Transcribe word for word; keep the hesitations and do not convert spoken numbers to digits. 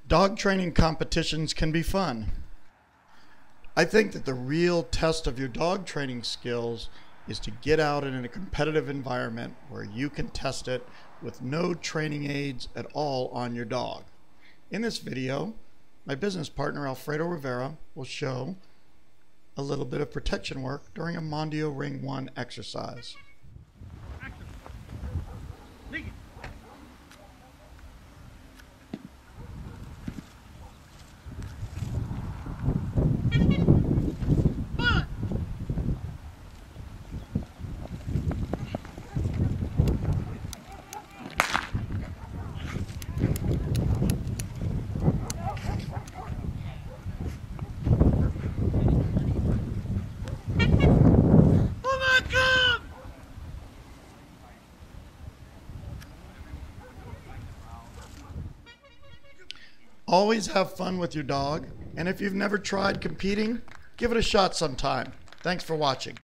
Dog training competitions can be fun. I think that the real test of your dog training skills is to get out in a competitive environment where you can test it with no training aids at all on your dog. In this video, my business partner Alfredo Rivera will show a little bit of protection work during a Mondio Ring one exercise. Always have fun with your dog, and if you've never tried competing, give it a shot sometime. Thanks for watching.